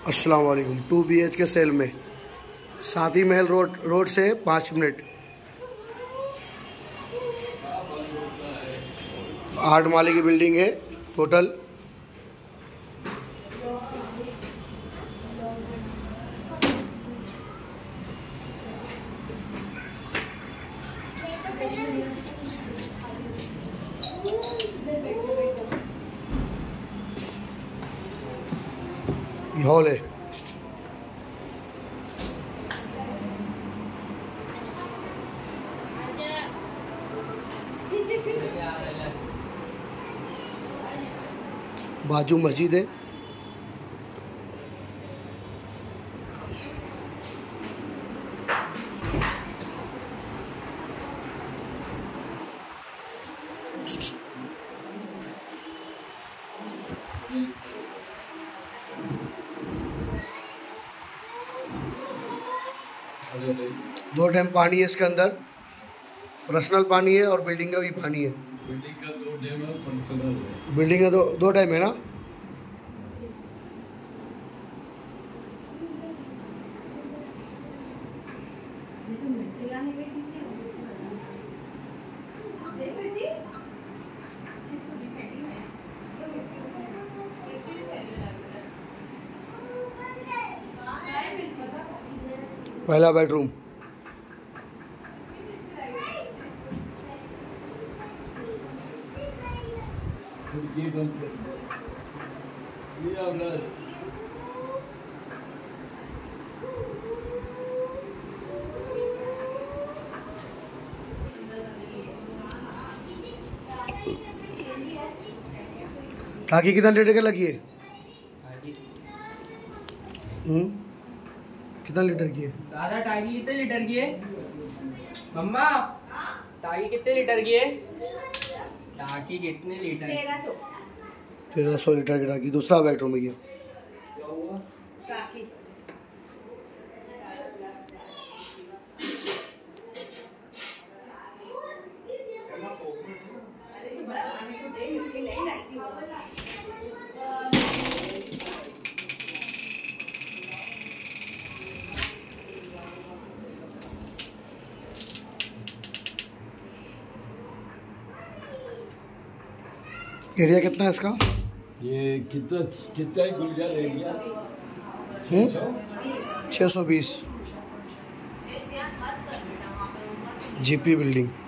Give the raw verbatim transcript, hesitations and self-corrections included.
अस्सलाम वालेकुम। Two B H K sale में शादी महल रोड रोड से पाँच मिनट, आठ माले की बिल्डिंग है टोटल। हॉल है। बाजू मस्जिद है। दो टाइम पानी है इसके अंदर, पर्सनल पानी है और बिल्डिंग का भी पानी है। बिल्डिंग का दो टाइम है, पर्सनल है। बिल्डिंग का दो दो टाइम है ना। पहला बेडरूम, टाकी कितना लीटर की लगी है? हम्म कितना लीटर की है? दादा टाकी कितने लीटर की है? मम्मा टाकी कितने लीटर की है? टाकी कितने लीटर? तेरह सौ लीटर की टाकी। दूसरा बेडरूम है ये। टाकी एरिया कितना है इसका? ये कितना कितना ही गुलजार एरिया? छः सौ बीस। GP building.